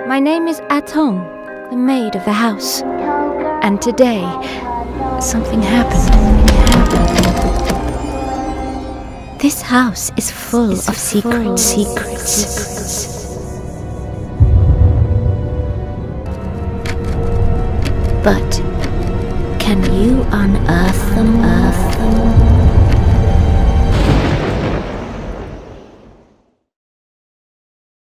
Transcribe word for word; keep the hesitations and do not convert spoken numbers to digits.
My name is Atong, the maid of the house. And today, something happened. Something happened. This house is full it's of full secrets. secrets. secrets. But can you unearth them? Unearth them?